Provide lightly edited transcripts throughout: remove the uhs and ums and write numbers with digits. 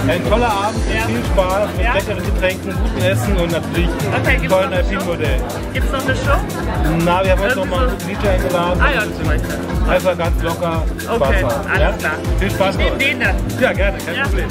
Ein toller Abend mit viel Spaß, mit leckeren Getränken, gutem Essen und natürlich tollen Alpin-Modell. Gibt es noch eine Show? Na, wir haben heute noch mal einen DJ eingeladen. Ah ja, zum Beispiel. Einfach ganz locker Spaß Okay, haben. alles klar. Viel Spaß Ich nehme den da. Ja, gerne, kein Problem.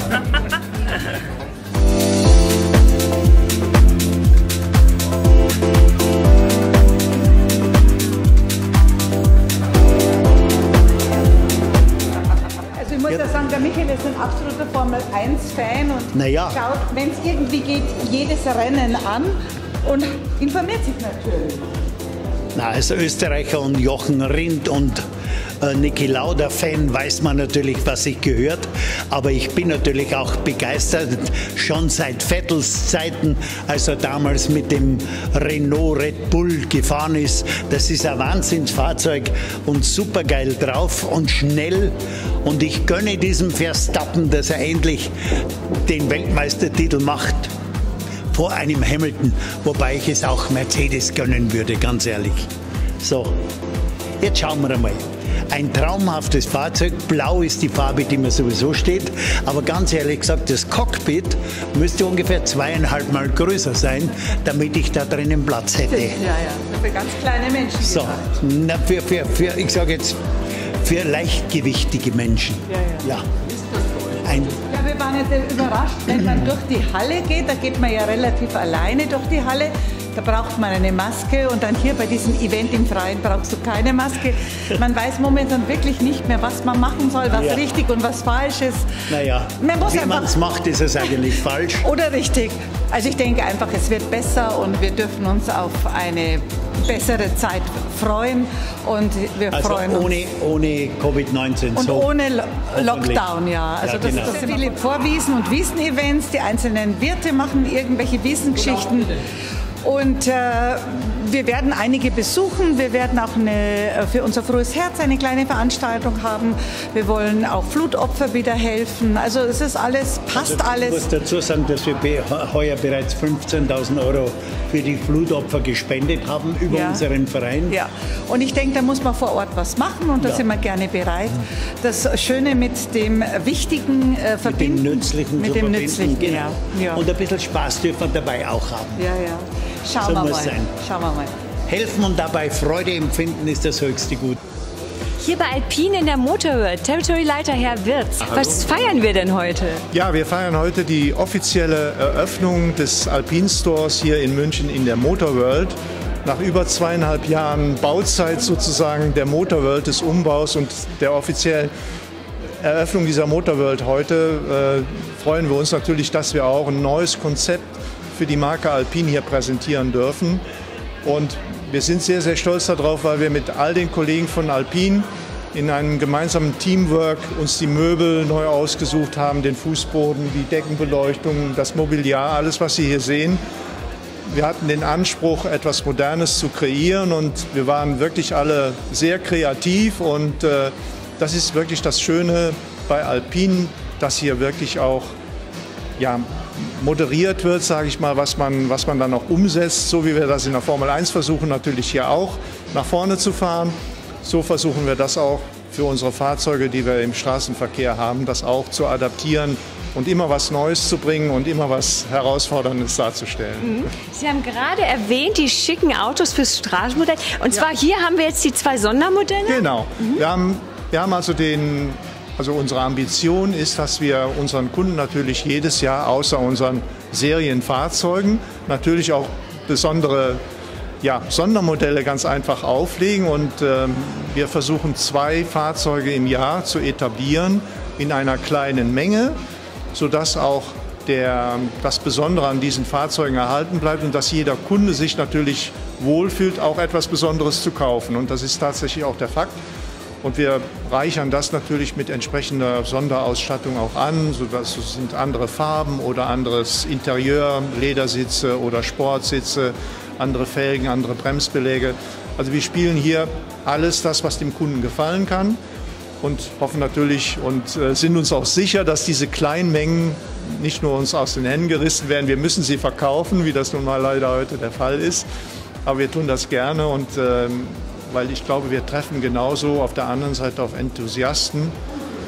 Ich muss ja sagen, der Michael ist ein absoluter Formel-1-Fan und schaut, wenn es irgendwie geht, jedes Rennen an und informiert sich natürlich. Na, als Österreicher und Jochen Rindt und Niki Lauda-Fan weiß man natürlich, was sich gehört. Aber ich bin natürlich auch begeistert, schon seit Vettels Zeiten, als er damals mit dem Renault Red Bull gefahren ist. Das ist ein Wahnsinnsfahrzeug und supergeil drauf und schnell. Und ich gönne diesem Verstappen, dass er endlich den Weltmeistertitel macht vor einem Hamilton. Wobei ich es auch Mercedes gönnen würde, ganz ehrlich. So, jetzt schauen wir einmal. Ein traumhaftes Fahrzeug, blau ist die Farbe, die mir sowieso steht, aber ganz ehrlich gesagt, das Cockpit müsste ungefähr 2,5 Mal größer sein, damit ich da drinnen Platz hätte. Ja, für ganz kleine Menschen. So, na, ich sage jetzt, für leichtgewichtige Menschen. Ja. Wir waren jetzt überrascht, wenn man durch die Halle geht, da geht man ja relativ alleine durch die Halle. Da braucht man eine Maske und dann hier bei diesem Event im Freien brauchst du keine Maske. Man weiß momentan wirklich nicht mehr, was man machen soll, was richtig und was falsch ist. Naja, wie man es macht, ist es eigentlich falsch. Oder richtig. Also ich denke einfach, es wird besser und wir dürfen uns auf eine bessere Zeit freuen und wir freuen uns. Ohne Covid-19. Und so ohne Lockdown, ja. Also ja, genau. das sind viele Vorwiesen und Wiesenevents. Die einzelnen Wirte machen irgendwelche Wiesengeschichten. Und wir werden einige besuchen. Wir werden auch für unser Frohes Herz eine kleine Veranstaltung haben. Wir wollen auch Flutopfer wieder helfen. Also es ist alles, passt alles. Ich muss dazu sagen, dass wir heuer bereits 15.000 € für die Flutopfer gespendet haben über unseren Verein. Ja, und ich denke, da muss man vor Ort was machen und da sind wir gerne bereit. Das Schöne mit dem Wichtigen verbinden. Mit dem Nützlichen. Genau. Ja. Und ein bisschen Spaß dürfen wir dabei auch haben. Ja. Schauen wir mal. Helfen und dabei Freude empfinden ist das höchste Gut. Hier bei Alpin in der Motorworld, Territory-Leiter Herr Wirz. Was feiern wir denn heute? Ja, wir feiern heute die offizielle Eröffnung des Alpin-Stores hier in München in der Motorworld. Nach über 2,5 Jahren Bauzeit sozusagen der Motorworld, des Umbaus und der offiziellen Eröffnung dieser Motorworld heute freuen wir uns natürlich, dass wir auch ein neues Konzept für die Marke Alpin hier präsentieren dürfen. Und wir sind sehr, sehr stolz darauf, weil wir mit all den Kollegen von Alpin in einem gemeinsamen Teamwork uns die Möbel neu ausgesucht haben, den Fußboden, die Deckenbeleuchtung, das Mobiliar, alles, was Sie hier sehen. Wir hatten den Anspruch, etwas Modernes zu kreieren und wir waren wirklich alle sehr kreativ und das ist wirklich das Schöne bei Alpin, dass hier wirklich auch moderiert wird, sage ich mal, was man dann auch umsetzt, so wie wir das in der Formel 1 versuchen, natürlich hier auch nach vorne zu fahren. So versuchen wir das auch für unsere Fahrzeuge, die wir im Straßenverkehr haben, das auch zu adaptieren und immer was Neues zu bringen und immer was Herausforderndes darzustellen. Sie haben gerade erwähnt, die schicken Autos fürs Straßenmodell. Und zwar hier haben wir jetzt die 2 Sondermodelle. Genau. Wir haben also unsere Ambition ist, dass wir unseren Kunden natürlich jedes Jahr außer unseren Serienfahrzeugen natürlich auch besondere Sondermodelle ganz einfach auflegen. Und wir versuchen 2 Fahrzeuge im Jahr zu etablieren in einer kleinen Menge, sodass auch das Besondere an diesen Fahrzeugen erhalten bleibt und dass jeder Kunde sich natürlich wohlfühlt, auch etwas Besonderes zu kaufen. Und das ist tatsächlich auch der Fakt. Und wir reichern das natürlich mit entsprechender Sonderausstattung auch an, sodass es sind andere Farben oder anderes Interieur, Ledersitze oder Sportsitze, andere Felgen, andere Bremsbeläge. Also wir spielen hier alles das, was dem Kunden gefallen kann und hoffen natürlich und sind uns auch sicher, dass diese kleinen Mengen nicht nur uns aus den Händen gerissen werden. Wir müssen sie verkaufen, wie das nun mal leider heute der Fall ist. Aber wir tun das gerne weil ich glaube, wir treffen genauso auf der anderen Seite auf Enthusiasten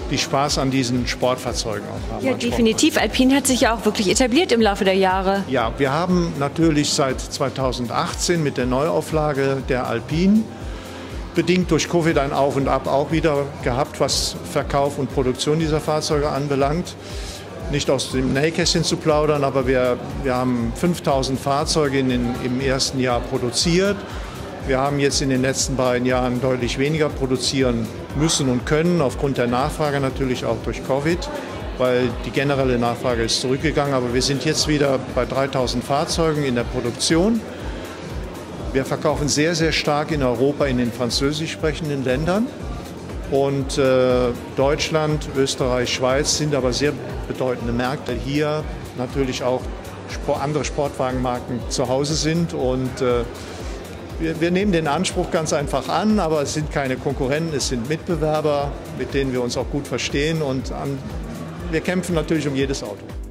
die Spaß an diesen Sportfahrzeugen auch haben. Ja, definitiv. Alpine hat sich ja auch wirklich etabliert im Laufe der Jahre. Ja, wir haben natürlich seit 2018 mit der Neuauflage der Alpine bedingt durch Covid ein Auf und Ab auch wieder gehabt, was Verkauf und Produktion dieser Fahrzeuge anbelangt. Nicht aus dem Nähkästchen zu plaudern, aber wir haben 5000 Fahrzeuge im ersten Jahr produziert. Wir haben jetzt in den letzten beiden Jahren deutlich weniger produzieren müssen und können, aufgrund der Nachfrage natürlich auch durch Covid, weil die generelle Nachfrage ist zurückgegangen. Aber wir sind jetzt wieder bei 3000 Fahrzeugen in der Produktion. Wir verkaufen sehr, sehr stark in Europa in den französisch sprechenden Ländern. Und Deutschland, Österreich, Schweiz sind aber sehr bedeutende Märkte. Hier natürlich auch andere Sportwagenmarken zu Hause sind. Und wir nehmen den Anspruch ganz einfach an, aber es sind keine Konkurrenten, es sind Mitbewerber, mit denen wir uns auch gut verstehen. Und wir kämpfen natürlich um jedes Auto.